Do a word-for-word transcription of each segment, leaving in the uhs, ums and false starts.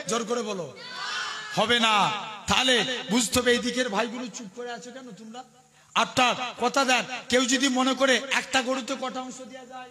জোর করে বলো হবে না। তাহলে বুঝতে হবে এই দিকের ভাইগুলো চুপ করে আছো কেন তোমরা? আটটা কথা দেন। কেউ যদি মনে করে একটা গরুতে কটা অংশ দেওয়া যায়?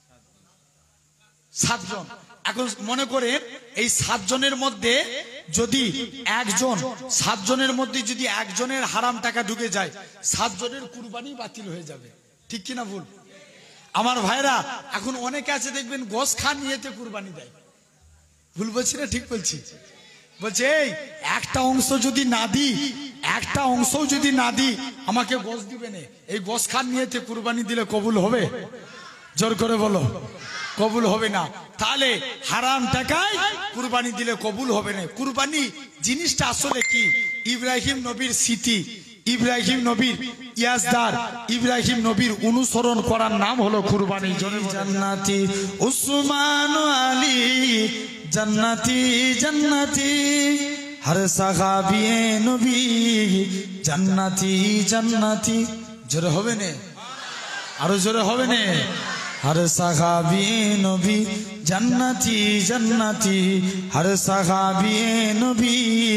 সাতজন। এখন মনে করে এই সাতজনের মধ্যে যদি একজন সাতজনের মধ্যে যদি একজনের হারাম টাকা ঢুকে যায়, সাতজনের কুরবানি বাতিল হয়ে যাবে। ঠিক কিনা ভুল? আমার ভাইরা এখন অনেকে আছে দেখবেন গোশ খান নিয়েতে কুরবানি দেয়। ভুল বলছি না ঠিক বলছি? বলছে এই একটা অংশ যদি না দিই, একটা অংশ যদি না দিই আমাকে গোশ দিবে না। এই গোশ খান নিয়েতে কুরবানি দিলে কবুল হবে? জোর করে বলো কবুল হবে না। তাহলে হারাম টাকায় কুরবানি দিলে কবুল হবে না। কুরবানি জিনিসটা আসলে কি? ইব্রাহিম নবীর স্মৃতি, ইব্রাহিম নবীর ইয়াজদার, ইব্রাহিম নবীর অনুসরণ করার নাম হলো কুরবানি। জান্নাতি উসমান আলী জান্নাতি জান্নাতি হর সাহাবিয়ে নবী জান্নাতি জান্নাতি। জোরে হবে না? আরো জোরে হবে না? हर सहाबी नबी जन्नती जन्नती हर सहाबी नबी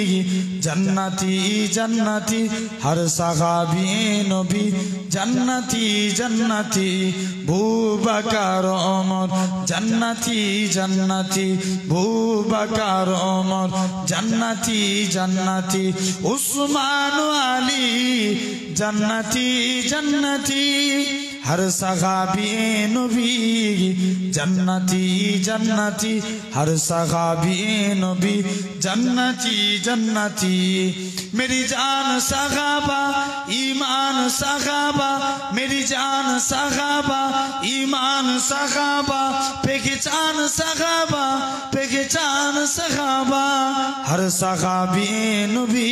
जन्नती जन्नती हर सहाबी नबी जन्नती जन्नती बू बकर उमर जन्नती जन्नती बू बकर उमर जन्नती जन्नती उस्मान अली जन्नती जन्नती हर सहाबी नबी जन्नती जन्नती हर सहाबी नबी जन्नती जन्नती। मेरी जान सहाबा ईमान सहाबा मेरी जान सहाबा ईमान सहाबा पहचान सहाबा पहचान सहाबा हर सहाबी नबी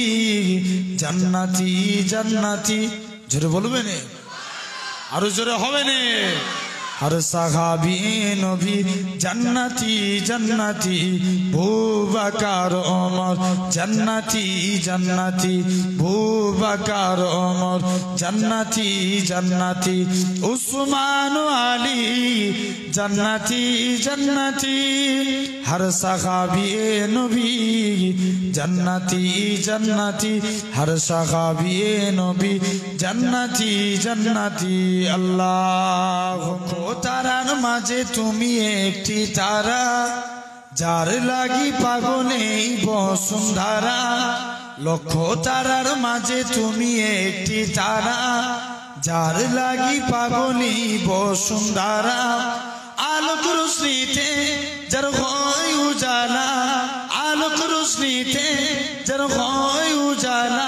जन्नती जन्नती। जोरे बोलबे ने? आरो जोरे होबे ने? हर सहाबी नबी जन्नती जन्नती बू बकर उमर जन्नती जन्नती बू बकर उमर जन्नती जन्नती उस्मान अली जन्नती जन्नती हर सहाबी नबी जन्नती जन्नती हर सहाबी नबी जन्नती जन्नती। अल्लाह तारार माझे तुमी एकटी तारा जार लागी पागले बसुंधरा लक्ष तारार माझे तुमी एकटी तारा जार लागी पागले बसुंधरा आलोक रोशनीते जार हय उजाला आलोक रोशनीते जार हय उजाला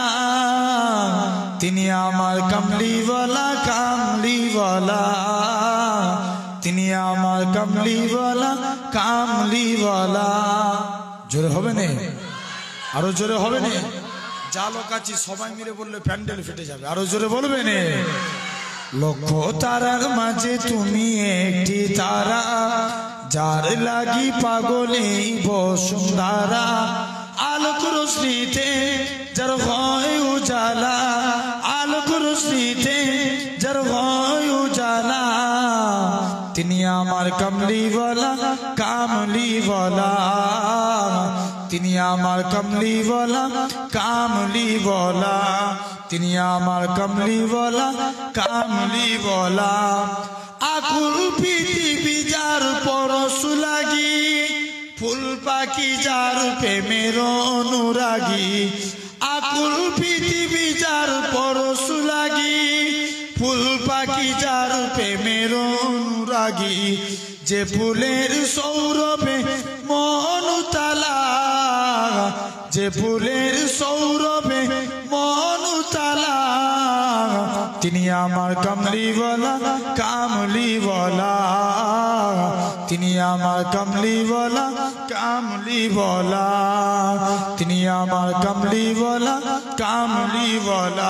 तिनी आमार कमलीवाला कामलीवाला तिनी आमार कमलीवाला कामलीवाला। जोरे होबे ने? आरो जोरे होबे ने? जालो काची सबाई मिले बोलले प्যান্ডেল फेटे जाबे। आरो जोरे बोलबे ने? लक्ष तारार माझे तुमी एकटी तारा जार लागी पागले बसुंधरा आलोक रोशनीते जार हय उजाला आलोक रोशनीते जार हय उजाला तिनी आमार कमलीवाला कामलीवाला तिनी आमार कमलीवाला कामलीवाला तिनी आमार कमलीवाला कामलीवाला। आकुल पृथिवी जार परश लागी फुल पाखी जार प्रेमेर अनुरागी आकुल पृथिवी जार परश लागी फुल पाखी जार प्रेमेर अनुरागी जे फुलेर सौरभे मन उताला जे फुलेर सौरभे मन उताला तिनी आमार कमलीवाला कामलीवाला तिनी आमार कमलीवाला कामलीवाला तिनी आमार कमलीवाला कामलीवाला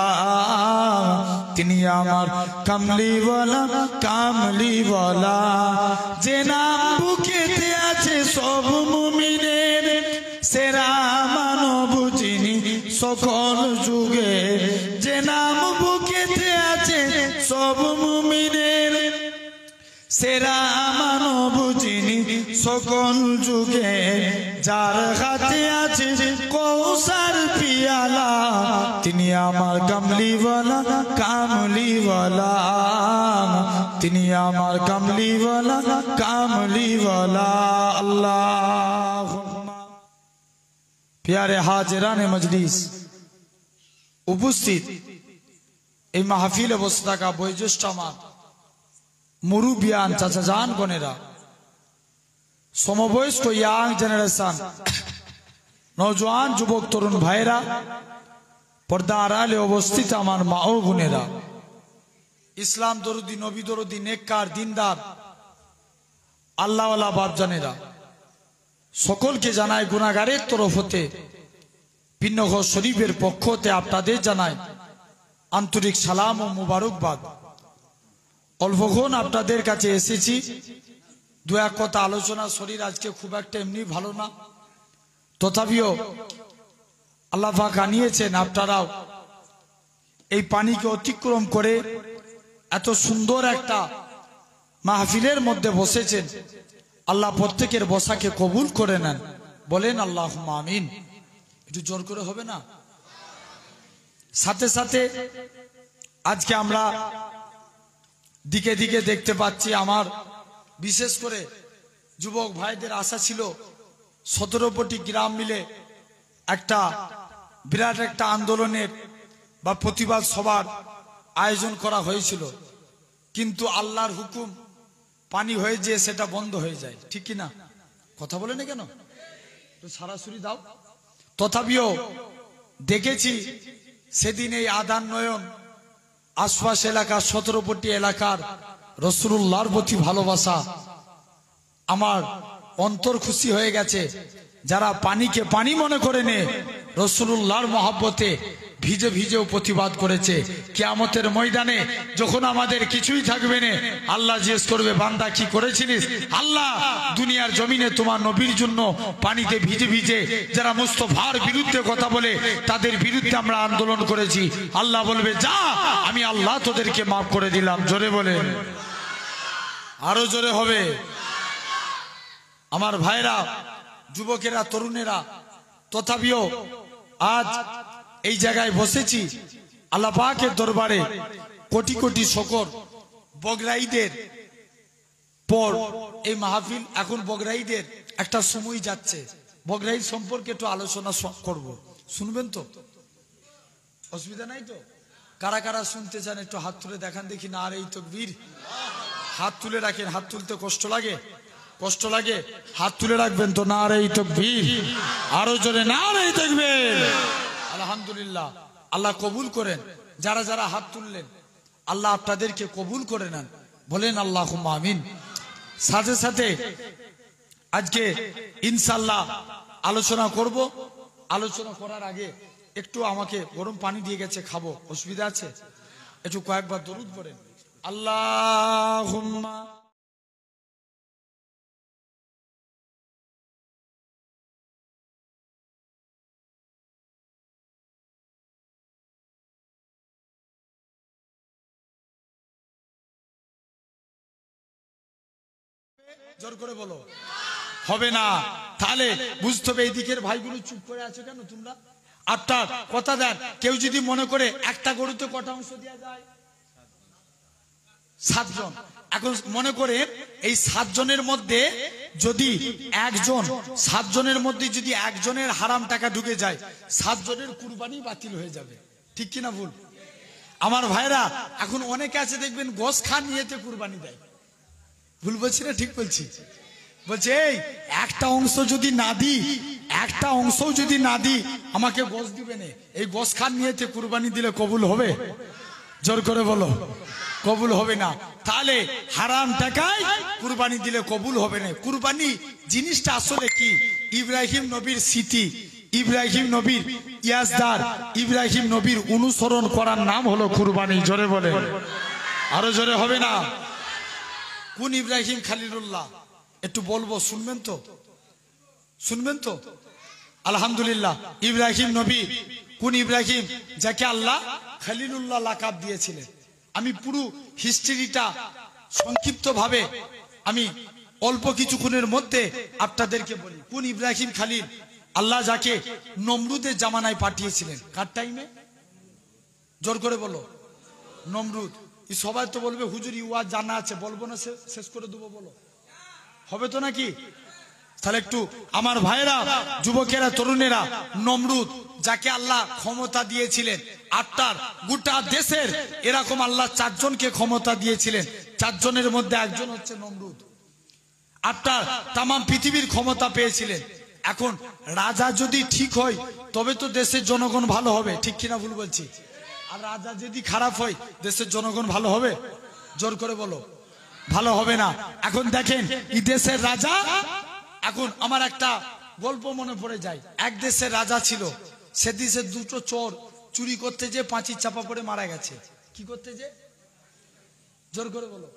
तिनी आमार कमलीवाला कामलीवाला। जे नाम बुकेते आछे सब मुमिनेर सेरा मानव जिनि सकल जुगे जे नाम बुकेते आछे सब मुमिनेर सेरा मानव जिनि सकल जुगे যার হাতে আছে কৌসার পিয়ালা তিনি আমার কামলিওয়ালা কামলিওয়ালা তিনি আমার কামলিওয়ালা কামলিওয়ালা আল্লাহুম্মা। প্যারে হাজিরানে মজলিস, উপস্থিত এই মাহফিলে বসে থাকা বয়োজ্যেষ্ঠ আমার মুরুবিয়ান চাচা জান বোনেরা, সমবয়স্ক ইয়াং জেনারেশন, নওজোয়ান যুবক তরুণ ভাইরা, পর্দা আড়ালে অবস্থিত আমার মা ও বোনেরা, ইসলাম দরদি নবী দরদি নেককার দিনদার আল্লাহওয়ালা বাপজানেরা, সকলকে জানায় গুনাহগারের তরফ হতে ভিন্নঘর শরীফের পক্ষ হতে আপনাদের জানায় আন্তরিক সালাম ও মুবারকবাদ। অল্পক্ষণ আপনাদের কাছে এসেছি, দু এক কথা আলোচনা। শরীর আজকে খুব একটা এমনি ভালো না, তথাপিও আল্লাহ পাক আনিয়েছেন আপনারাও এই পানিকে অতিক্রম করে এত সুন্দর একটা মাহফিলের মধ্যে বসেছেন। আল্লাহ প্রত্যেকের বসাকে কবুল করে নেন, বলেন আল্লাহুম্মা আমিন। একটু জোর করে হবে না? সাথে সাথে আজকে আমরা দিকে দিকে দেখতে পাচ্ছি, আমার বিশেষ করে যুবক ভাইদের আশা ছিল সতেরোটি গ্রাম মিলে একটা বিরাট একটা আন্দোলনের বা প্রতিবাদ সভার আয়োজন করা হয়েছিল, কিন্তু আল্লাহর হুকুম পানি হয়ে যেয়ে সেটা বন্ধ হয়ে যায়। ঠিক কিনা? কথা বলে না কেন? তো সরাসরি দাও। তথাপিও দেখেছি সেদিন এই আদান নয়ন আশপাশ এলাকার সতেরোটি এলাকার রাসূলুল্লাহর প্রতি ভালোবাসা, আমার অন্তর খুশি হয়ে গেছে। যারা পানিকে পানি মনে করে নে রাসূলুল্লাহর মহব্বতে ভিজে ভিজেও প্রতিবাদ করেছে। কিয়ামতের ময়দানে যখন আমাদের কিছুই থাকবে না, আল্লাহ জিজ্ঞেস করবে, বান্দা কি করেছিলিস? আল্লাহ দুনিয়ার জমিনে তোমার নবীর জন্য পানিতে ভিজে ভিজে যারা মুস্তাফার বিরুদ্ধে কথা বলে তাদের বিরুদ্ধে আমরা আন্দোলন করেছি। আল্লাহ বলবে, যা, আমি আল্লাহ তোদেরকে মাফ করে দিলাম। জোরে বলে, আরো জোরে হবে। আমার ভাইরা, যুবকেরা, তরুণেরা, তথাপিও আজ এই জায়গায় বসেছি আল্লাহ পাকের দরবারে কোটি কোটি শকর। বগরাইদের পর এই মাহফিল, এখন বগরাইদের একটা সময় যাচ্ছে। বগরাইদ সম্পর্কে একটু আলোচনা করব, শুনবেন তো? অসুবিধা নাই তো? কারা কারা শুনতে চান একটু হাত তুলে দেখান দেখি। না, আর এই তাকবীর, হাত তুলে রাখেন। হাত তুলতে কষ্ট লাগে? কষ্ট লাগে? হাত তুলে রাখবেন তো। না, আর এই তাকবীর, আরো জোরে না, আর এই তাকবীর। আলহামদুলিল্লাহ, আল্লাহ কবুল করেন। যারা যারা হাত তুললেন আল্লাহ আপনাদেরকে কবুল করে নেন, বলেন আল্লাহুম্মা আমিন। সাথে সাথে আজকে ইনশাআল্লাহ আলোচনা করব। আলোচনা করার আগে একটু আমাকে গরম পানি দিয়ে গেছে, খাবো, অসুবিধা আছে? একটু কয়েকবার দরুদ পড়েন। আল্লাহুম্মা জোর করে বলো। হবে না? তাহলে বুঝতে হবে এই দিকের ভাইগুলো চুপ করে আছে কেন তোমরা? আটটা কথা দেন। কেউ যদি মনে করে একটা গরুতে কটা অংশ দেওয়া যায়? সাতজন। এখন মনে করে এই সাতজনের মধ্যে যদি একজন, সাতজনের মধ্যে যদি একজনের হারাম টাকা ঢুকে যায়, সাতজনের কুরবানি বাতিল হয়ে যাবে। ঠিক কিনা ভুল? আমার ভাইরা, এখন অনেকে আছে দেখবেন গোশ খান নিয়েতে কুরবানি দেয়। ভুল বলছি না ঠিক বলছি? বলছে এই একটা অংশ যদি না দিই, একটা অংশ যদি না দিই আমাকে গোশ দিবে না। এই গোশ খান নিয়েতে কুরবানি দিলে কবুল হবে? জোর করে বলো, কবুল হবে না। তাহলে হারাম টাকায় কুরবানি দিলে কবুল হবে না। কুরবানি জিনিসটা আসলে কি? ইব্রাহিম নবীর স্মৃতি, ইব্রাহিম নবীর ইয়াজদার, ইব্রাহিম নবীর অনুসরণ করার নাম হলো কুরবানি। জোরে বলে, আরো জোরে হবে না? কোন ইব্রাহিম খালিলুল্লাহ? একটু বলবো, শুনবেন তো? শুনবেন তো? আলহামদুলিল্লাহ, ইব্রাহিম নবী কোন ইব্রাহিম? যাকে আল্লাহ খালিলুল্লাহ লাকাব দিয়েছিলেন। আমি পুরো হিস্ট্রিটা সংক্ষিপ্ত ভাবে আমি অল্প কিছুক্ষণের মধ্যে আপনাদেরকে বলি, কোন ইব্রাহিম খালিল আল্লাহ যাকে নমরুদের জামানায় পাঠিয়েছিলেন, কার টাইমে? জোর করে বলো। নমরুদ। সবাই তো বলবে হুজুর ইউয়া জানা আছে, বলবো না শেষ করে দেবো, বলো হবে তো নাকি? তাহলে একটু আমার ভাইরা, যুবকেরা, তরুণেরা, নমরুদ যাকে আল্লাহ ক্ষমতা দিয়েছিলেন, আটটার গোটা দেশের এরকম আল্লাহ চারজনকে ক্ষমতা দিয়েছিলেন, চারজনের মধ্যে একজন হচ্ছে নমরুদ। আটটার তাম পৃথিবীর ক্ষমতা পেয়েছিলেন। এখন রাজা যদি ঠিক হয় তবে তো দেশের জনগণ ভালো হবে, ঠিক কিনা ভুল বলছি? আর রাজা যদি খারাপ হয় দেশের জনগণ ভালো হবে? জোর করে বলো, ভালো হবে না। এখন দেখেন এই দেশের রাজা, এখন আমার একটা গল্প মনে পড়ে যায়। এক দেশের রাজা ছিল, সে দেশে দুটো চোর চুরি করতে যে পাঁচির চাপা পড়ে মারা গেছে। কি করতে যে? জোর করে বলো।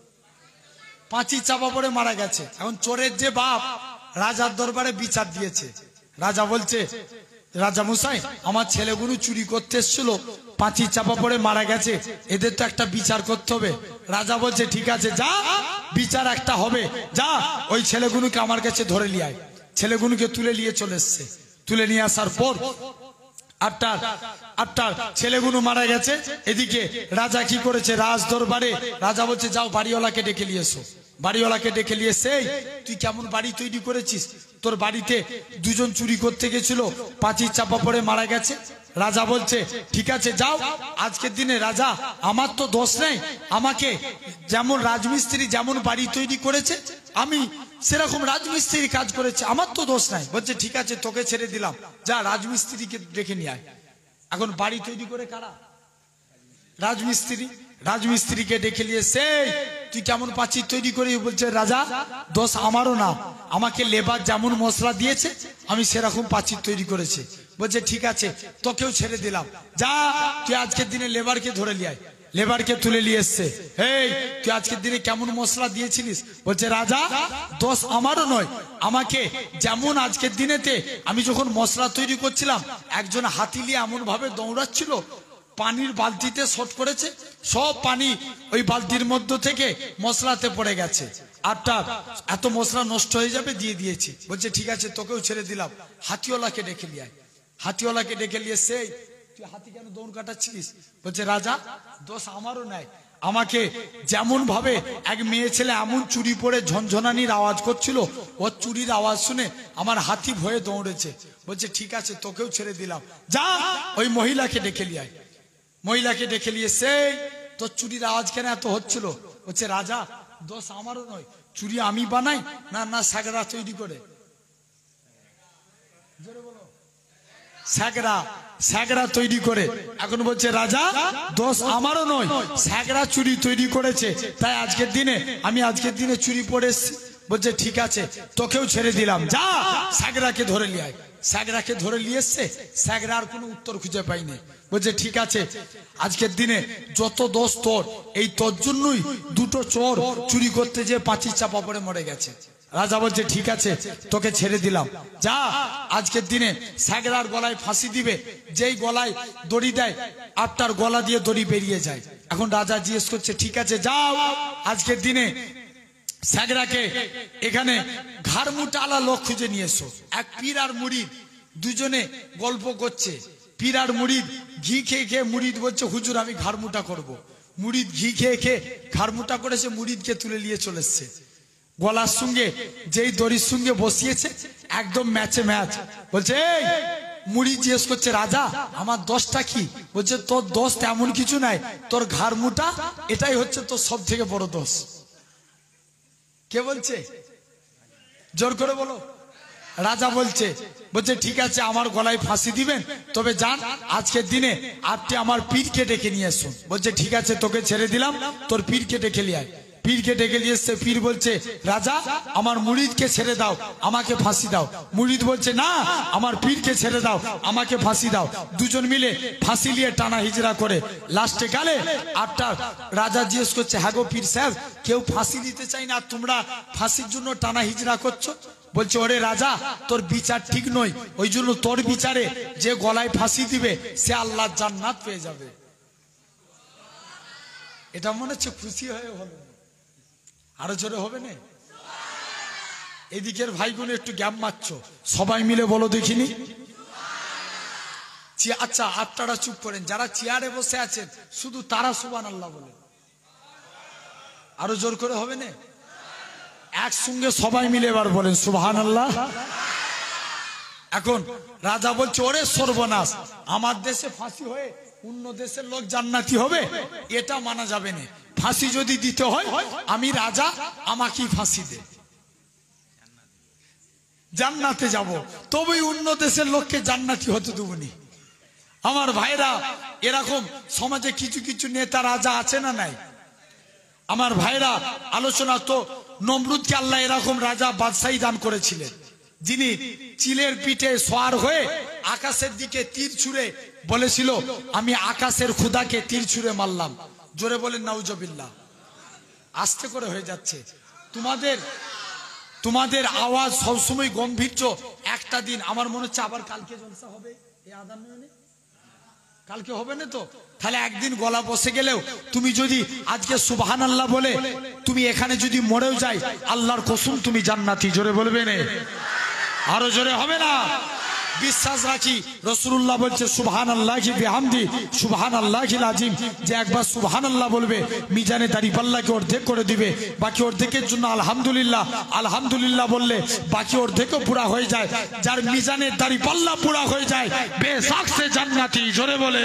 পাঁচির চাপা পড়ে মারা গেছে। এখন চোরের যে বাপ রাজার দরবারে বিচার দিয়েছে। রাজা বলছে, রাজা মশাই আমার ছেলেগুলো চুরি করতে এসেছিল, পাঁচির চাপা পড়ে মারা গেছে, এদের তো একটা বিচার করতে হবে। রাজা বলছে ঠিক আছে, যা বিচার একটা হবে, যা ওই ছেলেগুলোকে আমার কাছে ধরে নিয়ে আয়। ছেলেগুলোকে তুলে নিয়ে চলে এসছে। তুলে নিয়ে আসার পর আটটার আটটার ছেলেগুলো মারা গেছে। এদিকে রাজা কি করেছে, রাজ দরবারে রাজা বলছে যাও বাড়িওয়ালাকে ডেকে নিয়ে এসো। বাড়িওয়ালাকে ডেকে নিয়ে এসে, তুই কেমন বাড়ি তৈরি করেছিস? তোর বাড়িতে দুজন চুরি করতে গেছিল, পাঁচির চাপা পড়ে মারা গেছে। রাজা বলছে ঠিক আছে যাও। আজকের দিনে রাজা, আমার তো দোষ নেই, আমাকে যেমন রাজমিস্ত্রি যেমন বাড়ি তৈরি করেছে আমি সেরকম রাজমিস্ত্রি কাজ করেছে, আমার তো দোষ নাই। বলছে ঠিক আছে তোকে ছেড়ে দিলাম, যা রাজমিস্ত্রিকে ডেকে নিয়ে আয়। এখন বাড়ি তৈরি করে কারা? রাজমিস্ত্রি। রাজমিস্ত্রিকে ডেকে নিয়ে সেই, তুই কেমন পাঁচির তৈরি করি? বলছে রাজা দোষ আমারও না, আমাকে লেবার যেমন মশলা দিয়েছে আমি সেরকম পাঁচির তৈরি করেছি। বলছে ঠিক আছে তোকেও ছেড়ে দিলাম, যা তুই আজকের দিনে লেবারকে ধরে নিয়ে আয়। লেবারকে তুলে নিয়ে এসছে। এই তুই আজকের দিনে কেমন মশলা দিয়েছিলিস? বলছে রাজা দোষ আমারও নয়, আমাকে যেমন আজকের দিনেতে আমি যখন মশলা তৈরি করছিলাম একজন হাতি নিয়ে এমন ভাবে দৌড়াচ্ছিল, পানির বালতিতে শর্ট করেছে, সব পানি ওই বালতির মধ্য থেকে মশলাতে পড়ে গেছে। আটটা এত মশলা নষ্ট হয়ে যাবে, দিয়ে দিয়েছি। বলছে ঠিক আছে তোকেও ছেড়ে দিলাম, হাতিওয়ালাকে ডেকে নিয়ে আয়। হাতিওয়ালাকে ডেকে নিয়ে সেই, তুই হাতি কেন দৌড় কাটাচ্ছিস? বলছে রাজা দোষ আমারও নাই, আমাকে যেমন ভাবে এক মেয়ে ছেলে এমন চুরি পরে ঝনঝনানির আওয়াজ করছিল, ওর চুরির আওয়াজ শুনে আমার হাতি ভয়ে দৌড়েছে। বলছে ঠিক আছে তোকেও ছেড়ে দিলাম, যা ওই মহিলাকে ডেকে নিয়ে আয়। মহিলাকে ডেকে নিয়ে সেই, তোর চুরির আওয়াজ কেন এত হচ্ছিল? বলছে রাজা দোষ আমারও নয়, চুরি আমি বানাই না না সাগরা তৈরি করে? জোরে বলো। স্যাগরা স্যাগরা তৈরি করে। এখন বলছে রাজা দোষ আমারও নয়, স্যাগরা চুরি তৈরি করেছে, তাই আজকের দিনে আমি আজকের দিনে চুরি পড়ে এসেছি। বলছে ঠিক আছে তোকেও ছেড়ে দিলাম, যা স্যাগরাকে ধরে নিয়ে আয়। স্যাগরাকে ধরে নিয়ে এসছে, স্যাগরা আর কোনো উত্তর খুঁজে পাইনি। বলছে ঠিক আছে আজকের দিনে যত দোষ তোর, এই তোর জন্যই দুটো চোর চুরি করতে যে পাঁচির চাপা পড়ে মরে গেছে। রাজা বলছে ঠিক আছে তোকে ছেড়ে দিলাম, যা আজকের দিনে স্যাগরার গলায় ফাঁসি দিবে, যেই গলায় দড়ি দেয় আটটার গলা দিয়ে দড়ি বেরিয়ে যায়। এখন রাজা জিজ্ঞেস করছে ঠিক আছে যাও, আজকের দিনে স্যাগরাকে এখানে ঘাড়মুটা আলা লোক খুঁজে নিয়ে এসো। এক পীর আর মুরিদ দুজনে গল্প করছে। পীর আর মুরিদ ঘি খেয়ে খেয়ে, মুরিদ বলছে হুজুর আমি ঘাড়মুটা করব। মুরিদ ঘি খেয়ে খেয়ে ঘাড়মুটা করেছে, মুরিদকে তুলে নিয়ে চলে এসছে। গলার সঙ্গে যেই দড়ির সঙ্গে বসিয়েছে একদম ম্যাচে ম্যাচ। বলছে এই, মুরিদ জিজ্ঞেস করছে রাজা আমার দোষটা কি? বলছে তোর দোষ তেমন কিছু নাই, তোর ঘাড়মুটা এটাই হচ্ছে তোর সব থেকে বড় দোষ। কে বলছে? জোর করে বলো। রাজা বলছে বলছে ঠিক আছে আমার গলায় ফাঁসি দিবেন, তবে যান আজকের দিনে আপনি আমার পীরকে ডেকে নিয়ে আসুন। বলছে ঠিক আছে তোকে ছেড়ে দিলাম, তোর পীরকে ডেকে নিয়ে আয়। পীরকে ডেকে নিয়ে এসছে। পীর বলছে রাজা আমার মুরিদকে ছেড়ে দাও, আমাকে ফাঁসি দাও। মুরিদ বলছে না আমার পীরকে ছেড়ে দাও, আমাকে ফাঁসি দাও। দুজন মিলে ফাঁসি নিয়ে টানা হিজড়া করে লাস্টে গেলে আটটা। রাজা জিজ্ঞেস করছে হ্যাঁ গো পীর সাহেব, কেউ ফাঁসি দিতে চাই না, তোমরা ফাঁসির জন্য টানা হিজড়া করছো? বলছে ওরে রাজা তোর বিচার ঠিক নয়, ওই জন্য তোর বিচারে যে গলায় ফাঁসি দিবে সে আল্লাহর জান্নাত পেয়ে যাবে। এটা মনে হচ্ছে খুশি হয়ে হলো, আরো জোরে হবে না? এদিকের ভাইগুলো একটু গ্যাপ মারছো, সবাই মিলে বলো দেখিনি। আচ্ছা আপনারা চুপ করেন, যারা চেয়ারে বসে আছেন শুধু তারা সুবহানাল্লাহ বলেন। আরো জোর করে হবে না? একসঙ্গে সবাই মিলে এবার বলেন সুবহানাল্লাহ। এখন রাজা বলছে ওরে সর্বনাশ, আমার দেশে ফাঁসি হয়ে অন্য দেশের লোক জান্নাতি হবে, এটা মানা যাবে না। ফাঁসি যদি দিতে হয় আমি রাজা, আমাকেই ফাঁসি দে, জান্নাতে যাব, তবেই অন্য দেশের লোককে জান্নাতি হতে দেবনি। আমার ভাইরা, এরকম সমাজে কিছু কিছু নেতা রাজা আছে না নাই? আমার ভাইরা, আলোচনা তো নমরুদকে আল্লাহ এরকম রাজা বাদশাহী দান করেছিলেন, যিনি চিলের পিঠে সওয়ার হয়ে আকাশের দিকে তীর ছুঁড়ে বলেছিল আমি আকাশের খোদাকে তীর ছুঁড়ে মারলাম। জোরে বলেন নাউজুবিল্লাহ। আস্তে করে হয়ে যাচ্ছে তোমাদের তোমাদের আওয়াজ সবসময় গম্ভীর্য। একটা দিন আমার মনে হচ্ছে আবার কালকে জলসা হবে, এই আদান নয়, কালকে হবে না তো? তাহলে একদিন গলা বসে গেলেও তুমি যদি আজকে সুবহানাল্লাহ বলে তুমি এখানে যদি মরেও যাই, আল্লাহর কসম তুমি জান্নাতি। জোরে বলবে না? আরো জোরে হবে না? বিশ্বাস রাখি রাসূলুল্লাহ বলছে সুবহানাল্লাহি বিহামদি সুবহানাল্লাহিল আযীম, যে একবার সুবহানাল্লাহ বলবে মিজানে দাঁড়িপাল্লাকে অর্ধেক করে দিবে। বাকি অর্ধেকের জন্য আলহামদুলিল্লাহ আলহামদুলিল্লাহ বললে বাকি অর্ধেকও পুরা হয়ে যায়। যার মিজানের দাঁড়িপাল্লা পুরা হয়ে যায় বেশক সে জান্নাতি। জোরে বলে।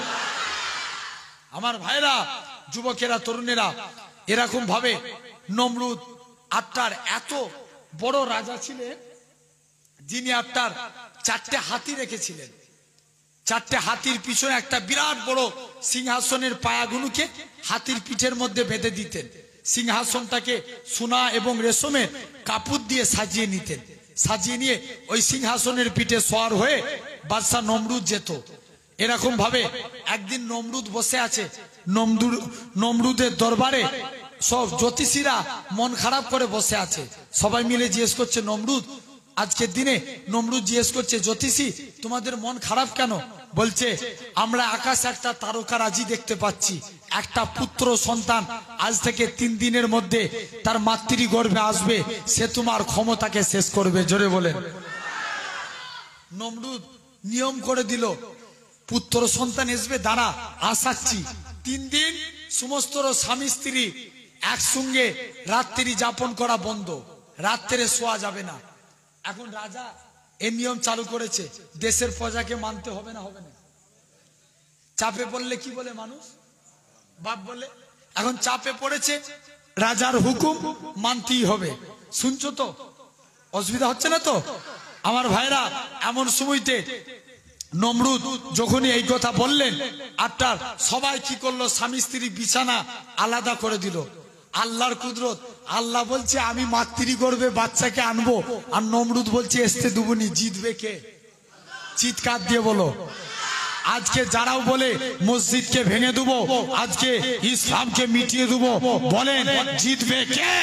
আমার ভাইরা, যুবকেরা, তরুণেরা, এরকম ভাবে নমরুদ আপনার এত বড় রাজা ছিলেন, যিনি আপনার চারটে হাতি রেখেছিলেন। চারটে হাতির পিছনে একটা বিরাট বড় সিংহাসনের পায়াগুলোকে হাতির পিঠের মধ্যে বেঁধে দিতেন। সিংহাসনটাকে সোনা এবং রেশমের কাপড় দিয়ে সাজিয়ে নিতেন। সাজিয়ে নিয়ে ওই সিংহাসনের পিঠে সওয়ার হয়ে বাদশা নমরুদ যেত। এরকম ভাবে একদিন নমরুদ বসে আছে, নমরুদ নমরুদের দরবারে সব জ্যোতিষীরা মন খারাপ করে বসে আছে। সবাই মিলে জিজ্ঞেস করছে নমরুদ, আজকের দিনে নমরুদ জিজ্ঞেস করছে জ্যোতিষী তোমাদের মন খারাপ কেন? বলছে আমরা আকাশে একটা তারকারাজি দেখতে পাচ্ছি, একটা পুত্র সন্তান আজ থেকে তিন দিনের মধ্যে তার মাতৃগর্ভে আসবে, সে তোমার ক্ষমতাকে শেষ করবে। জোরে বলেন। নমরুদ নিয়ম করে দিল পুত্র সন্তান আসবে, দাঁড়া আসাচ্ছি। তিন দিন সমস্ত স্বামী স্ত্রী একসঙ্গে রাত্রি যাপন করা বন্ধ, রাত্রে শোয়া যাবে না। এখন রাজা এই নিয়ম চালু করেছে, দেশের প্রজাকে মানতে হবে না? হবে না? চাপে পড়লে কি বলে মানুষ? বাপ বলে। এখন চাপে পড়েছে, রাজার হুকুম মানতেই হবে। শুনছো তো? অসুবিধা হচ্ছে না তো? আমার ভাইরা, এমন সময়তে নমরুদ যখনই এই কথা বললেন, আপনার সবাই কি করলো, স্বামী স্ত্রী বিছানা আলাদা করে দিল। আল্লাহর কুদরত, আল্লাহ বলছে আমি মাতৃগর্ভে বাচ্চাকে আনবো, আর নমরুদ বলছে আসতে দুবনি। জিতবে কে? চিৎকার দিয়ে বলো। আজকে যারাও বলে মসজিদকে ভেঙে দেবো, আজকে ইসলামকে মিটিয়ে দেবো, বলেন জিতবে কে?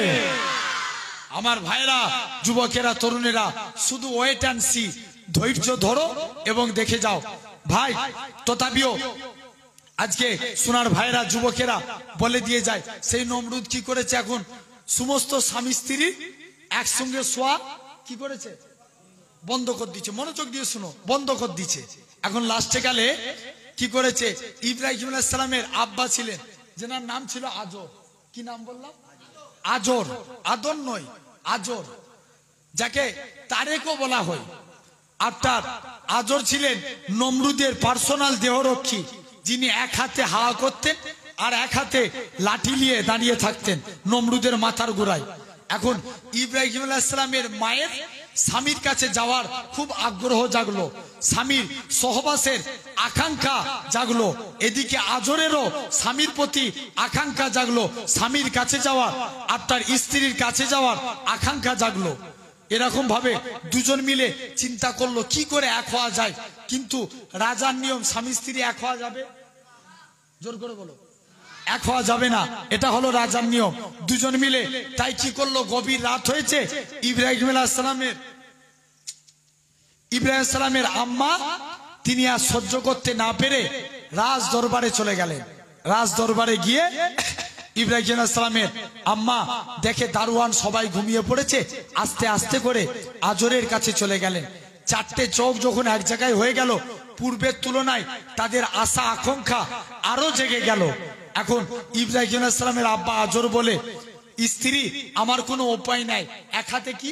আমার ভাইরা, যুবকেরা, তরুণেরা, শুধু ওয়েট অ্যান্ড সি, ধৈর্য ধরো এবং দেখে যাও। ভাই তথাপিও আজকে সোনার ভাইরা, যুবকেরা বলে দিয়ে যায়, সেই নমরুদ কি করেছে, এখন সমস্ত স্বামী স্ত্রী একসঙ্গে শোয়া কি করেছে, বন্ধ করে দিচ্ছে। মনোযোগ দিয়ে শুনো, বন্ধ করে দিচ্ছে। এখন লাস্টে গেলে কি করেছে, ইব্রাহিম আলাইহিস সালামের আব্বা ছিলেন, যেনার নাম ছিল আজর। কি নাম বললাম? আজর। আদর নয়, আজর, যাকে তারেকও বলা হয়। আপনার আজর ছিলেন নমরুদের পার্সোনাল দেহরক্ষী, যিনি এক হাতে হাওয়া করতেন আর এক হাতে লাঠি নিয়ে দাঁড়িয়ে থাকতেন নমরুদের মাথার গোড়ায়। এখন ইব্রাহিম আলাইহিস সালামের মায়ের স্বামীর কাছে যাওয়ার খুব আগ্রহ জাগলো, স্বামীর সহবাসের আকাঙ্ক্ষা জাগলো, এদিকে আজরেরও স্বামীর প্রতি আকাঙ্ক্ষা জাগলো, স্বামীর কাছে যাওয়ার, আপনার স্ত্রীর কাছে যাওয়ার আকাঙ্ক্ষা জাগলো। এরকম ভাবে দুজন মিলে চিন্তা করলো কি করে এক হওয়া যায়। কিন্তু রাজার নিয়ম, স্বামী স্ত্রী এক হওয়া যাবে? জোর করে বলো, এক হওয়া যাবে না, এটা হলো রাজার নিয়ম। দুজন মিলে তাই কি করলো, গভীর রাত হয়েছে, ইব্রাহিম আলাইহিস সালামের ইব্রাহিম সালামের আম্মা তিনি আর সহ্য করতে না পেরে রাজ দরবারে চলে গেলেন। রাজ দরবারে গিয়ে ইব্রাহিম আলাইহিস সালামের আম্মা দেখে দারোয়ান সবাই ঘুমিয়ে পড়েছে, আস্তে আস্তে করে আজরের কাছে চলে গেলেন। চারটে চোখ যখন এক জায়গায় হয়ে গেল, পূর্বের তুলনায় তাদের আশা আকাঙ্ক্ষা আরো জেগে গেল। এখন ইব্রাহিম আলাইহিস সালামের আব্বা আজর বলে, স্ত্রী আমার কোনো উপায় নাই, এক হাতে কি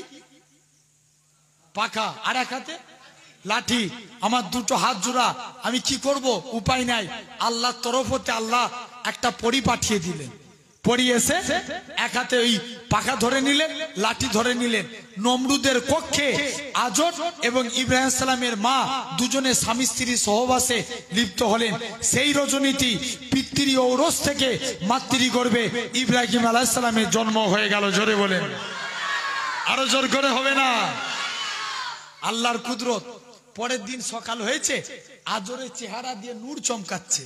পাখা আর এক হাতে লাঠি, আমার দুটো হাত জোড়া, আমি কি করব, উপায় নাই। আল্লাহর তরফ হতে আল্লাহ একটা পরী পাঠিয়ে দিলেন। পরী এসে এক হাতে ওই পাখা ধরে নিলেন, লাঠি ধরে নিলেন। নমরুদের কক্ষে আজর এবং ইব্রাহিম সালামের মা দুজনে স্বামী স্ত্রী সহবাসে লিপ্ত হলেন। সেই রজনীতি পিতৃ ঔরস থেকে মাতৃগর্ভে ইব্রাহিম আলাইহিস সালামের জন্ম হয়ে গেল। জোরে বলেন, আরো জোর করে হবে না? আল্লাহর কুদরত। পরের দিন সকাল হয়েছে, আজরের চেহারা দিয়ে নূর চমকাচ্ছে।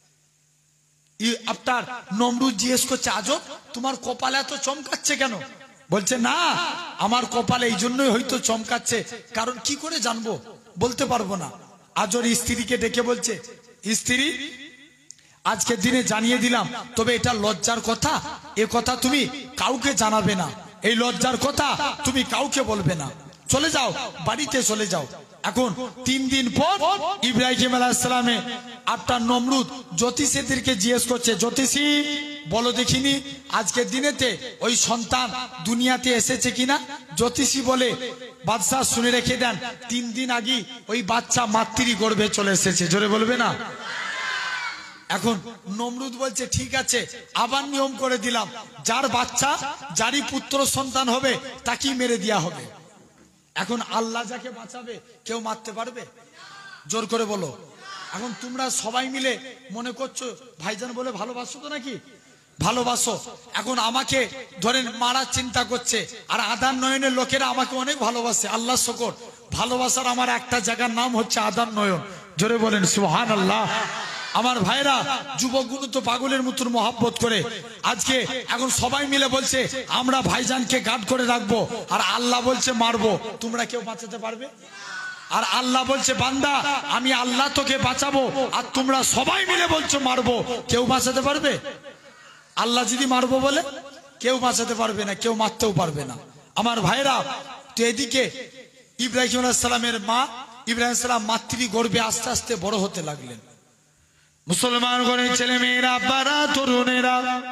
আপনার নমরুদ জিজ্ঞেস করছে, আজব তোমার কপালে এত চমকাচ্ছে কেন? বলছে, না আমার কপালে এই জন্যই হয়তো চমকাচ্ছে, কারণ কি করে জানবো, বলতে পারবো না। আজর স্ত্রীকে ডেকে বলছে, স্ত্রী আজকের দিনে জানিয়ে দিলাম, তবে এটা লজ্জার কথা, এ কথা তুমি কাউকে জানাবে না, এই লজ্জার কথা তুমি কাউকে বলবে না, চলে যাও, বাড়িতে চলে যাও। এখন তিন দিন পর ইব্রাহিম আলাইহিস সালামে আপনার নমরুদ জ্যোতিষীদেরকে জিজ্ঞেস করছে, জ্যোতিষী বলো দেখিনি আজকের দিনেতে ওই সন্তান দুনিয়াতে এসেছে কিনা? জ্যোতিষী বলে, বাদশাহ শুনে রেখে দেন, তিন দিন আগে ওই বাচ্চা মাতৃ গর্ভে চলে এসেছে। জোরে বলবে না? এখন নমরুদ বলছে, ঠিক আছে, আবার নিয়ম করে দিলাম, যার বাচ্চা যারই পুত্র সন্তান হবে তাকেই মেরে দেওয়া হবে। এখন আল্লাহ যাকে বাঁচাবে কেউ মারতে পারবে? জোর করে বলো। এখন তোমরা সবাই মিলে মনে করছো ভাইজান বলে ভালোবাসো তো, নাকি ভালোবাসো? এখন আমাকে ধরেন মারার চিন্তা করছে, আর আদান নয়নের লোকেরা আমাকে অনেক ভালোবাসে, আল্লাহ শুকর। ভালোবাসার আমার একটা জায়গার নাম হচ্ছে আদান নয়ন। জোরে বলেন সুবহানাল্লাহ। আমার ভাইরা যুবকগুলো তো পাগলের মতন মহব্বত করে। আজকে এখন সবাই মিলে বলছে আমরা ভাইজানকে গার্ড করে রাখবো, আর আল্লাহ বলছে মারবো। তোমরা কেউ বাঁচাতে পারবে? আর আল্লাহ বলছে, বান্দা আমি আল্লাহ তোকে বাঁচাবো, আর তোমরা সবাই মিলে বলছো মারবো। কেউ বাঁচাতে পারবে? আল্লাহ যদি মারবো বলে কেউ বাঁচাতে পারবে না, কেউ মারতেও পারবে না। আমার ভাইরা তো এদিকে ইব্রাহিম আলাইহিস সালামের মা ইব্রাহিম সালাম মাতৃ গর্ভে আস্তে আস্তে বড় হতে লাগলেন। মুসলমান ঘরের ছেলে মেয়েরা, আব্বারা, তরুণেরা,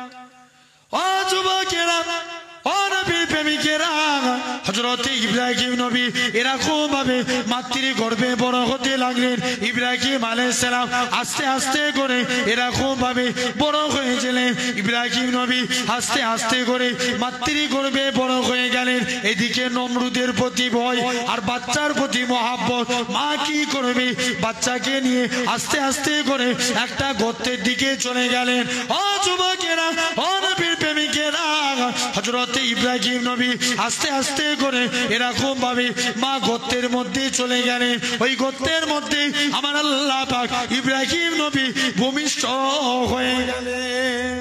ও যুবকেরা, ও নবীর প্রেমিকেরা, হযরত ইব্রাহিম নবী এরকম ভাবে মাতৃ গর্ভে বড় হতে লাগলেন। ইব্রাহিম আলাইহিস সালাম আস্তে আস্তে করে এরকম ভাবে বড় হয়ে গেলেন। ইব্রাহিম নবী আস্তে আস্তে করে মাতৃ গর্ভে বড় হয়ে গেলেন। এদিকে নমরুদের প্রতি ভয় আর বাচ্চার প্রতি মহব্বত। মা কি করবে? বাচ্চাকে নিয়ে আস্তে আস্তে করে একটা গর্তের দিকে চলে গেলেন। ও যুবকেরা, ও নবীর প্রেমিকেরা, হযরত ইব্রাহিম নবী আস্তে আস্তে করে এরকম ভাবে মা গর্তের মধ্যে চলে গেলেন। ওই গর্তের মধ্যে আমার আল্লাহ পাক ইব্রাহিম নবী ভূমিষ্ঠ হয়ে গেলেন।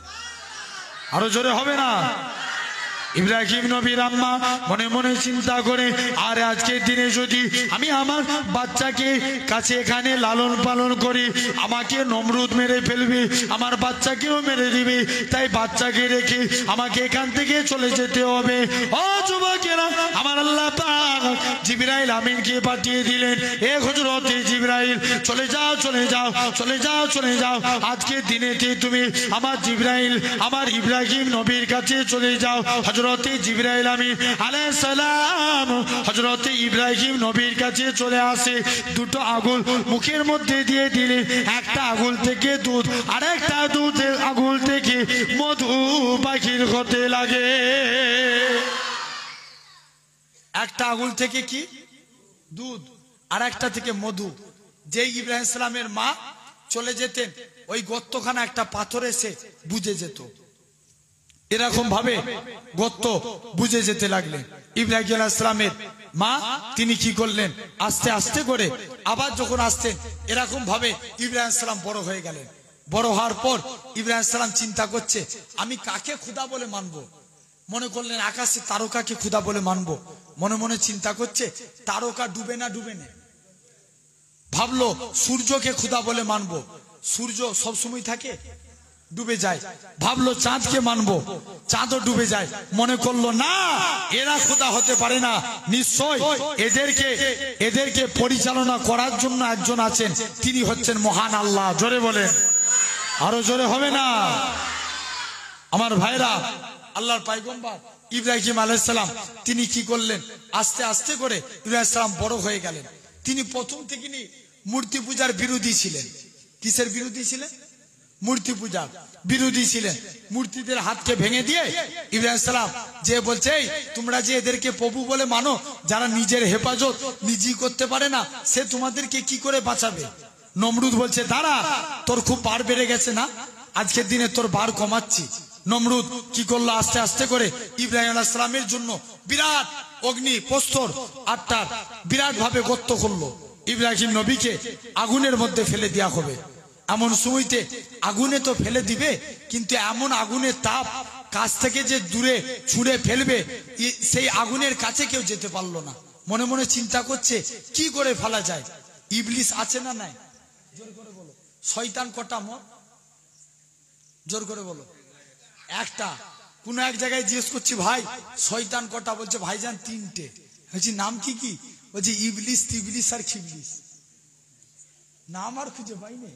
আরো জোরে হবে না? ইব্রাহিম নবীর আম্মা মনে মনে চিন্তা করে, আর আজকের দিনে যদি আমি আমার বাচ্চাকে কাছে এখানে লালন পালন করি, আমাকে নমরুদ মেরে ফেলবে, আমার বাচ্চাকেও মেরে দিবে, তাই বাচ্চাকে রেখে আমাকে এখান থেকে চলে যেতে হবে। ও যুবকেরা, আমার আল্লাহ পাক জিবরাইল আমিনকে পাঠিয়ে দিলেন, এ হযরত জিবরাইল চলে যাও চলে যাও চলে যাও চলে যাও আজকের দিনেতে তুমি আমার জিবরাইল আমার ইব্রাহিম নবীর কাছে চলে যাও। হযরতে জিবরাইল আমিন আলাইহিস সালাম হযরতে ইব্রাহিম নবীর কাছে চলে আসে। দুটো আঙুল মুখের মধ্যে দিয়ে দিলে একটা আঙুল থেকে দুধ, আর একটা দুধের আঙুল থেকে মধু বাহির হতে লাগে। একটা আঙুল থেকে কি দুধ, আর একটা থেকে মধু। যেই ইব্রাহিম সালামের মা চলে যেতেন, ওই গর্তখানা একটা পাথর এসে বুঝে যেত। এরকম ভাবে গর্ত বুঝে যেতে লাগলেন। ইব্রাহিম আলাইহিস সালামের মা তিনি কি করলেন, আস্তে আস্তে করে আবার যখন আসতেন এরকম ভাবে ইব্রাহিম সালাম বড় হয়ে গেলেন। বড় হওয়ার পর ইব্রাহিম সালাম চিন্তা করছে, আমি কাকে খোদা বলে মানবো? মনে করলেন আকাশে তারকাকে খোদা বলে মানবো। মনে মনে চিন্তা করছে, তারকা ডুবে না ডুবে না। ভাবলো সূর্যকে খোদা বলে মানবো। সূর্য সবসময় থাকে ডুবে যায়। ভাবলো চাঁদকে মানবো, চাঁদও ডুবে যায়। মনে করলো না, এরা খোদা হতে পারে না, নিশ্চয় এদেরকে এদেরকে পরিচালনা করার জন্য একজন আছেন, তিনি হচ্ছেন মহান আল্লাহ। জোরে বলেন, আরো জোরে হবে না? আমার ভাইরা, আল্লাহর পয়গম্বর ইব্রাহিম আলাইহিস সালাম তিনি কি করলেন, আস্তে আস্তে করে ইব্রাহিম সালাম বড় হয়ে গেলেন। তিনি প্রথম থেকে মূর্তি পূজার বিরোধী ছিলেন। কিসের বিরোধী ছিলেন? মূর্তি পূজার বিরোধী ছিলেন। মূর্তিদের হাতকে ভেঙে দিয়ে ইব্রাহিম সালাম যে বলছে, তোমরা যে এদেরকে প্রভু বলে মানো, যারা নিজের হেফাজত নিজেই করতে পারে না, সে তোমাদেরকে কি করে বাঁচাবে? নমরুদ বলছে, দাঁড়া, তোর খুব বার বেড়ে গেছে না, আজকের দিনে তোর বার কমাচ্ছি। নমরুদ কি করলো, আস্তে আস্তে করে ইব্রাহিম আলাইহিস সালামের জন্য বিরাট অগ্নি প্রস্তর আটটার বিরাট ভাবে গর্ত করলো। ইব্রাহিম নবীকে আগুনের মধ্যে ফেলে দেওয়া হবে। এমন সময়তে আগুনে তো ফেলে দিবে, কিন্তু এমন আগুনের তাপ, কাছ থেকে যে দূরে ছুঁড়ে ফেলবে, সেই আগুনের কাছে কেউ যেতে পারলো না। মনে মনে চিন্তা করছে কি করে ফেলা যায়। ইবলিস আছে না নাই? জোর করে বলো। শয়তান কটা মোট? জোর করে বলো। একটা। কোন এক জায়গায় জিজ্ঞেস করছি, ভাই শয়তান কটা? বলছে ভাইজান তিনটে। বলছি নাম কি কি? বলছে ইবলিস, তিবলিস আর খিবলিস। নাম আর খুঁজে পাইনি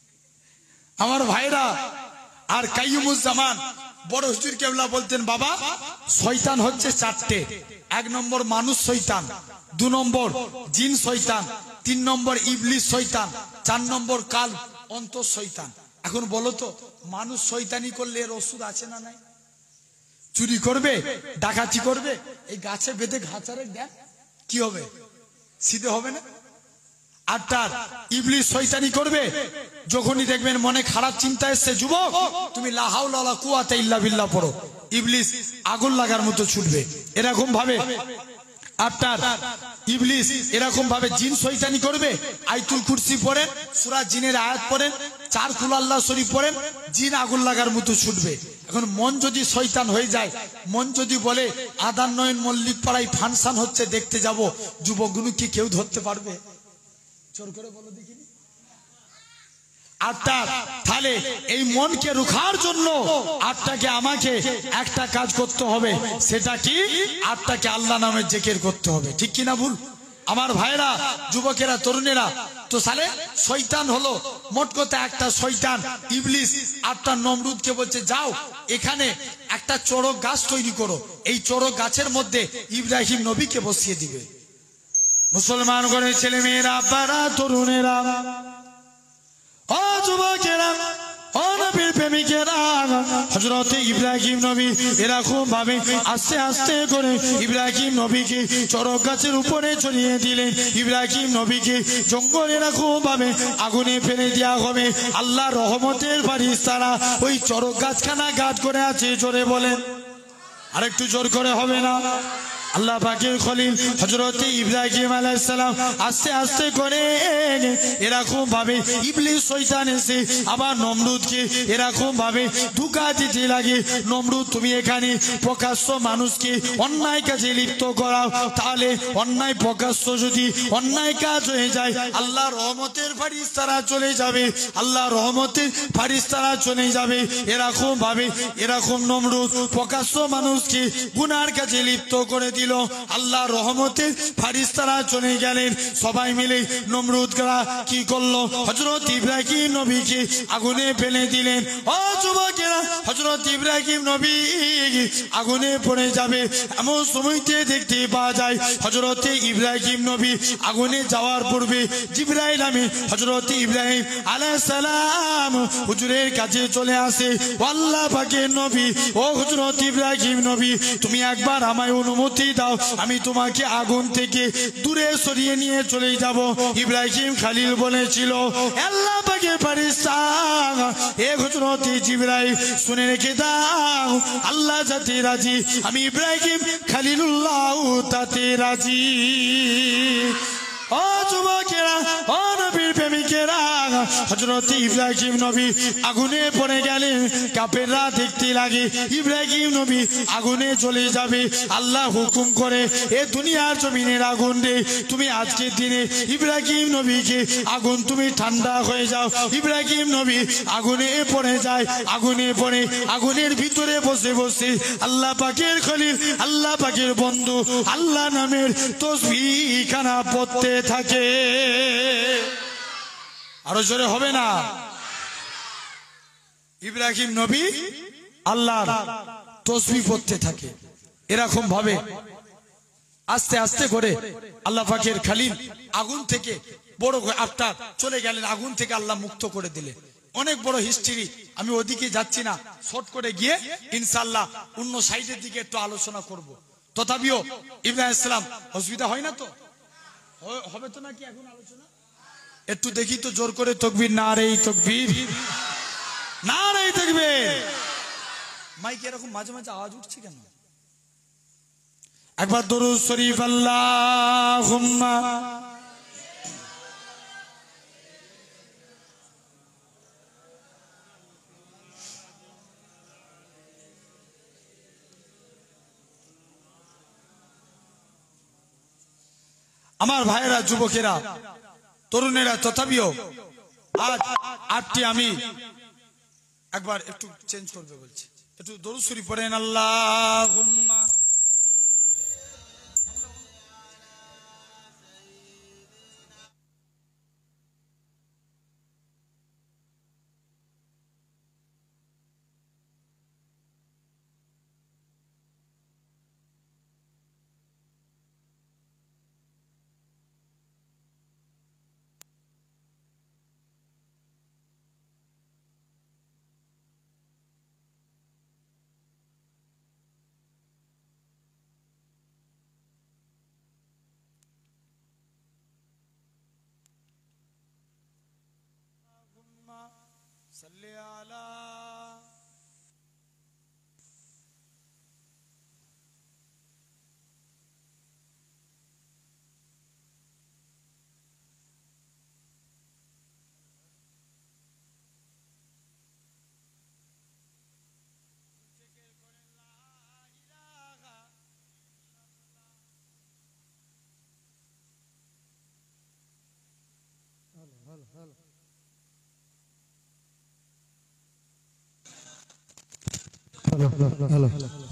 আমার ভাইরা। আর কাইয়ুমুজ্জামান বড় হুজুর কেবলা বলতেন, বাবা শয়তান হচ্ছে চারটে। এক নম্বর মানুষ শয়তান, দু নম্বর জিন শয়তান, তিন নম্বর ইবলিস শয়তান, চার নম্বর কাল অন্তর শয়তান। এখন বলো তো, মানুষ শয়তানি করলে এর ওষুধ আছে না নাই? চুরি করবে, ডাকাতি করবে, এই গাছে বেঁধে ঘাচারে দেন, কি হবে? সিধে হবে না? আটটার ইবলিস শয়তানি করবে, যখনই দেখবেন মনে খারাপ চিন্তা এসছে, যুবক তুমি লা হাওলা ওয়ালা কুওয়াতা ইল্লা বিল্লাহ পড়ো, ইবলিস আগুন লাগার মতো ছুটবে। এরকম ভাবে আটটার ইবলিস এরকম ভাবে জিন শয়তানি করবে। আয়াতুল কুরসি পড়েন, সূরা জিনের আয়াত পড়েন, চার কুল আল্লাহ শরীফ পড়েন, জিন আগুন লাগার মতো ছুটবে। এখন মন যদি শয়তান হয়ে যায়, মন যদি বলে আদান নয়ন মল্লিক পাড়ায় ফাংশন হচ্ছে দেখতে যাব, যুবকগুলো কি কেউ ধরতে পারবে? জোর করে বলো দেখিনি। আটটা, তাহলে এই মনকে রুখার জন্য আটটাকে আমাকে একটা কাজ করতে হবে, সেটা কি? আটটাকে আল্লাহ নামে জিকির করতে হবে। ঠিক কিনা ভুল? আমার ভাইরা, যুবকেরা, তরুণেরা, তো সালে শয়তান হলো মোট কথা একটা শয়তান ইবলিস। আটটা নমরুদকে বলছে, যাও এখানে একটা চড়ক গাছ তৈরি করো, এই চড়ক গাছের মধ্যে ইব্রাহিম নবীকে বসিয়ে দিবে। মুসলমান করে ছেলে মেয়েরা, আব্বারা, তরুণেরা, ও যুবকেরা, ও নবীর প্রেমিকেরা, হযরত ইব্রাহিম নবী এরকম ভাবে আস্তে আস্তে করে ইব্রাহিম নবীকে চড়ক গাছের উপরে চড়িয়ে দিলেন। ইব্রাহিম নবীকে জঙ্গল এরকম ভাবে আগুনে ফেলে দেওয়া হবে। আল্লাহ রহমতের ফেরেশতারা ওই চড়ক গাছখানা গাছ করে আছে। জোরে বলেন, আরেকটু জোর করে হবে না? আল্লাহ পাকের খলিল হযরত ইব্রাহিম আলাইহিস সালাম আস্তে আস্তে করে এরকম ভাবে ইবলিস শয়তান এসে আবার নমরুদকে এরকম ভাবে ধোঁকা দিতে লাগে। নমরুদ, তুমি এখানে প্রকাশ্য মানুষকে অন্যায় কাজে লিপ্ত করাও, তাহলে অন্যায় প্রকাশ্য যদি অন্যায় কাজ হয়ে যায়, আল্লাহ রহমতের ফেরেশতারা চলে যাবে, আল্লাহ রহমতের ফেরেশতারা চলে যাবে। এরকম ভাবে এরকম নমরুদ প্রকাশ্য মানুষকে গুনার কাজে লিপ্ত করে দিল। আল্লাহ রহমতের ফেরেশতারা চলে গেলেন। সবাই মিলে নমরুদরা কি করলো? হযরত ইব্রাহিম নবীকে আগুনে ফেলে দিলেন। ও যুবকেরা, হযরত ইব্রাহিম নবী আগুনে পড়ে যাবে এমন সময়তে দেখতে পাওয়া যায়, হযরত ইব্রাহিম নবী আগুনে যাওয়ার পূর্বে জিবরাইল আমি হযরত ইব্রাহিম আলাইহিস সালাম হুজুরের কাছে চলে আসে। আল্লাহ পাকের নবী, ও হযরত ইব্রাহিম নবী, তুমি একবার আমায় অনুমতি দাও, আমি তোমাকে আগুন থেকে দূরে সরিয়ে নিয়ে চলে যাব। ইব্রাহিম খলিল বলেছিল, আল্লাহ পাকের ফেরেশতা এ হযরত জিবরাইল শুনে রেখে দাও, আল্লাহ যাতে রাজি, আমি ইব্রাহিম খলিলুল্লাহ তাতে রাজি। ও যুবকেরা, ও নবীর প্রেমিকেরা, হযরত ইব্রাহিম নবী আগুনে পড়ে গেলেন কাফেররা দেখতে লাগে ইব্রাহিম নবী আগুনে চলে যাবে আল্লাহ হুকুম করে এ দুনিয়ার জমিনের আগুন রে তুমি আজকের দিনে ইব্রাহিম নবীকে আগুন তুমি ঠান্ডা হয়ে যাও ইব্রাহিম নবী আগুনে পড়ে যায় আগুনে পড়ে আগুনের ভিতরে বসে বসে আল্লাহ পাকের খলিল আল্লাহ পাকের বন্ধু আল্লাহ নামের তাসবিহ খানা পড়তে থাকে আরো জোরে হবে না ইব্রাহিম নবী আল্লাহর তাসবিহ পড়তে থাকে এরকম ভাবে আস্তে আস্তে করে আল্লাহ পাকের খলিল আগুন থেকে বড় আফটার চলে গেলেন আগুন থেকে আল্লাহ মুক্ত করে দিলেন অনেক বড় হিস্ট্রি আমি ওদিকে যাচ্ছি না শর্ট করে গিয়ে ইনশাআল্লাহ অন্য সাইডের দিকে একটু আলোচনা করব তথাপিও ইব্রাহিম ইসলাম অসুবিধা হয় না তো হবে তো নাকি এখন আলোচনা একটু দেখি তো জোর করে তাকবীর নারে তাকবীর নারে তাকবীর মাইকে এরকম মাঝে মাঝে আওয়াজ উঠছে কেন একবার দরুদ শরীফ আল্লাহুম্মা আমার ভাইয়েরা যুবকেরা তরুণেরা তথাপিও আজ আটটি আমি একবার একটু চেঞ্জ করবে বলছি একটু দরুদ শরীফ পড়েন আল্লাহুম্মা Hello.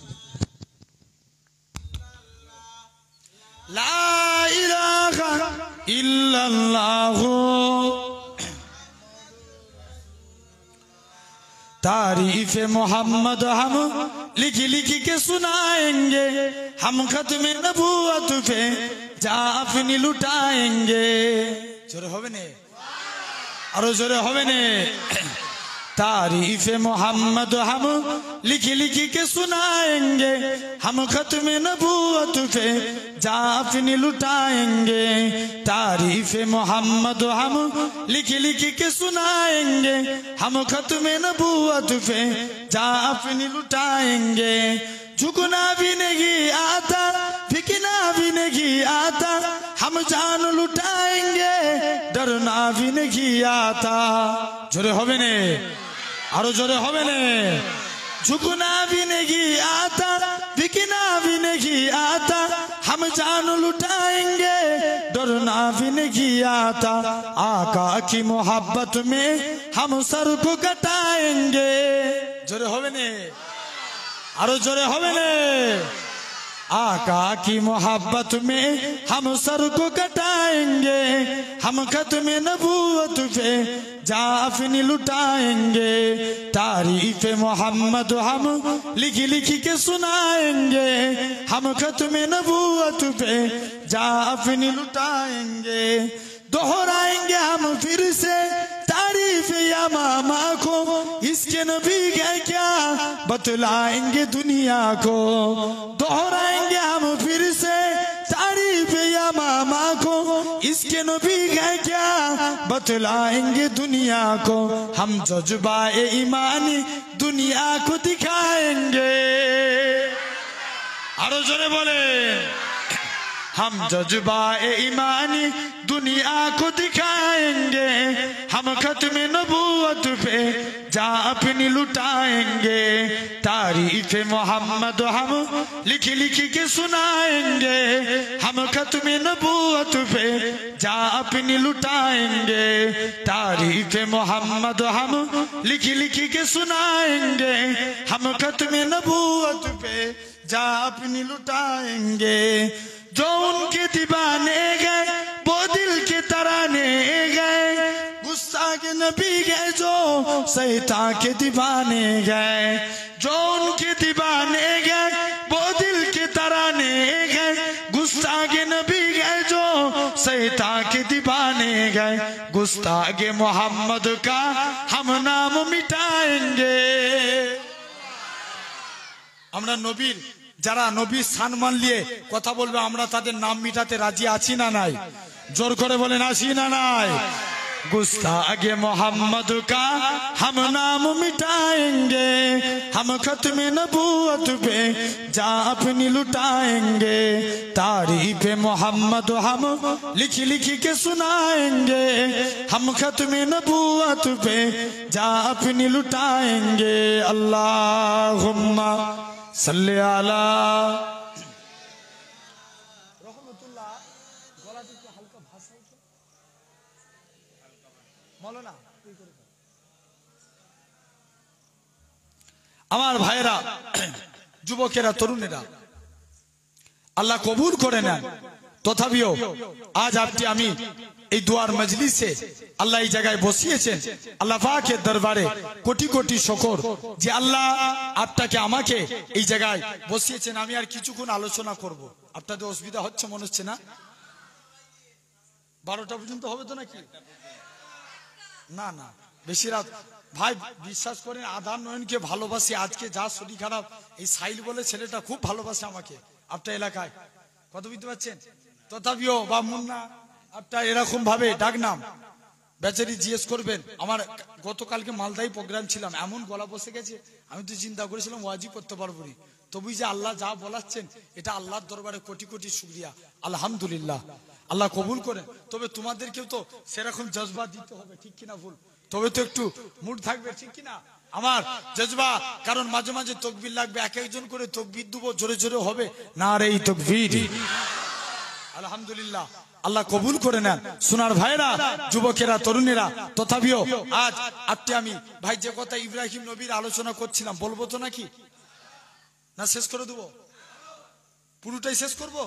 La ilaha illallah तारीफ मोहम्मद हम लिखी लिखी के सुनाएंगे हम खत्म नबूवत पे जाफनी लुटाएंगे जोरे होवे ने आरो जोरे होवे ने तारीफ मोहम्मद हम लिखी लिखी के सुनाएंगे हम खत्म नबूवत पे जाफनी लुटाएंगे तारीफ मोहम्मद हम लिखी लिखी के सुनाएंगे हम खत्म नबूवत पे जाफनी लुटाएंगे झुकना भी नहीं आता फिकना भी नहीं आता हम जान लुटाएंगे डरना भी नहीं आता जोरे होवे ने आरो जोरे होवे ने झुकना भी नहीं आता बिकना भी नहीं आता हम जान लुटाएंगे डरना भी नहीं आता आका की मोहब्बत में हम सर को कटाएंगे जोरे होवे ने आरो जोरे होवे ने आका की मोहब्बत में हम सर को कटाएंगे हम खत्म नबूवत पे जाफनी लुटाएंगे तारीफ मोहम्मद हम लिखी लिखी के सुनाएंगे हम खत्म नबूवत पे जाफनी लुटाएंगे दोहराएंगे हम फिर से तारीफ या मामा को इसके नबी है क्या बतलाएंगे दुनिया को दोहराएंगे हम फिर से तारीफ या मामा को इसके नबी है क्या बतलाएंगे दुनिया को हम जज्बाए ईमानी दुनिया को दिखाएंगे आरो जोरे बोले हम जज्बाए ईमानी दुनिया को दिखाएंगे हम हम खत्म नबूवत पे जा अपनी लुटाएंगे, तारीफ मोहम्मद हम लिख लिख के सुनाएंगे। हम खत्म नबूवत पे जा अपनी लुटाएंगे, तारीफ मोहम्मद हम लिख लिख के सुनाएंगे। हम खत्म नबूवत पे जा अपनी लुटाएंगे। जो उनके दीवाने गए वो दिल के तराने गए, गुस्सा के नबी गए जो सैतान के दीवाने गए। जो उनके दीवाने गए वो दिल के तराने गए, गुस्सा के नबी गए जो सैतान के दीवाने गए। गुस्तागे मोहम्मद का हम नाम मिटाएंगे। আমরা নবীর যারা নবীর সম্মান নিয়ে কথা বলবে আমরা তাদের নাম মিটাতে রাজি আছি না নাই? জোর করে বলেন আছি না নাই? गुस्तागे मोहम्मद का हम नाम मिटाएंगे, हम खत्म नबूवत पे जा अपनी लुटाएंगे। तारीफ मोहम्मद हम लिख लिख के सुनाएंगे, हम खत्म नबूवत पे जा अपनी लुटाएंगे। अल्लाहुम्मा सल्ली अला আমার ভাইরা, যুবকেরা, তরুণেরা, আল্লাহ কবুল করে নেন। তথাপিও আজ আপনি আমি এই দুয়ার মজলিসে আল্লাহ এই জায়গায় বসিয়েছেন, আল্লাহ পাকের দরবারে কোটি কোটি শুকর যে আল্লাহ আপনাকে আমাকে এই জায়গায় বসিয়েছেন। আমি আর কিছুক্ষণ আলোচনা করব, আপনাদের অসুবিধা হচ্ছে মনে হচ্ছে না? বারোটা পর্যন্ত হবে তো নাকি? না না, বেশি রাত ভাই বিশ্বাস করেন আধার নয়নকে ভালোবাসি। আজকে যা শরীর খারাপ, এই সাইল বলে ছেলেটা খুব ভালোবাসে আমাকে আপনার এলাকায়, কত বুঝতে পারছেন? তথাপিও বা মুন্না আপনার এরকম ভাবে ডাক নাম বেচারি জিজ্ঞেস করবেন। আমার গতকালকে মালদায় প্রোগ্রাম ছিলাম, এমন গলা বসে গেছে আমি তো চিন্তা করেছিলাম ওয়াজি করতে পারবো না। তবুই যে আল্লাহ যা বলাচ্ছেন এটা আল্লাহর দরবারে কোটি কোটি শুকরিয়া, আলহামদুলিল্লাহ। আল্লাহ কবুল করেন। তবে তোমাদেরকেও তো সেরকম জজবা দিতে হবে, ঠিক কিনা ভুল? তবে তো একটু মুড থাকবে, ঠিক কিনা? আমার জজবা, কারণ মাঝে মাঝে তকবীর লাগবে, এক একজন করে তকবীর দেবো, জোরে জোরে হবে না রে তকবীর। আলহামদুলিল্লাহ, আল্লাহ কবুল করে নেন। সোনার ভাইরা, যুবকেরা, তরুণেরা, তথাপিও আজ আপনি আমি ভাই যে কথা ইব্রাহিম নবীর আলোচনা করছিলাম বলবো তো নাকি? না শেষ করে দেবো? পুরোটাই শেষ করবো?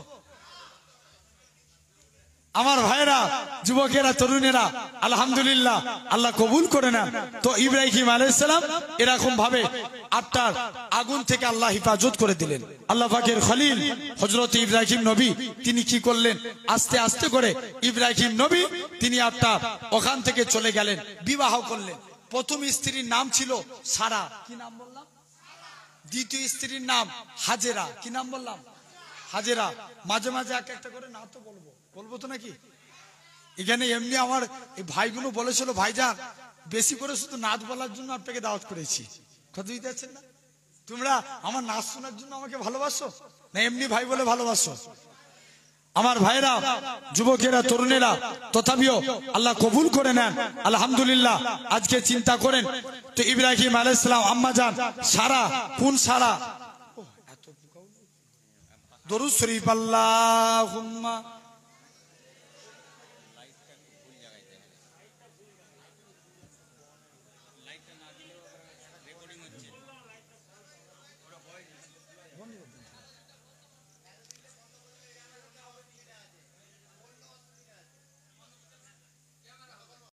আমার ভাইরা, যুবকেরা, তরুণেরা, আলহামদুলিল্লাহ, আল্লাহ কবুল করে নেন। তো ইব্রাহিম আলাইহিস সালাম এরকম ভাবে আপনার আগুন থেকে আল্লাহ হেফাজত করে দিলেন। আল্লাহ পাকের খলিল হযরত ইব্রাহিম নবী তিনি কি করলেন? আস্তে আস্তে করে ইব্রাহিম নবী তিনি আপনার ওখান থেকে চলে গেলেন, বিবাহ করলেন। প্রথম স্ত্রীর নাম ছিল সারা, কি নাম বললাম? দ্বিতীয় স্ত্রীর নাম হাজেরা, কি নাম বললাম? হাজেরা। মাঝে মাঝে এক একটা করে না তো বলবো, বলবো তো নাকি? এখানে এমনি আমার এই ভাইগুলো বলেছিল ভাইজান বেশি করে শুধু নাচ বলার জন্য আপনাকে দাওয়াত করেছি, কথা দিতে যাচ্ছেন না? তোমরা আমার নাচ শোনার জন্য আমাকে ভালোবাসো না এমনি ভাই বলে ভালোবাসো? আমার ভাইরা, যুবকেরা, তরুণেরা, তথাপিও আল্লাহ কবুল করে নেন। আলহামদুলিল্লাহ, আজকে চিন্তা করেন তো ইব্রাহিম আলাইহিস সালাম আম্মা জান সারা, কোন সারা? দরুদ শরীফ, আল্লাহুম্মা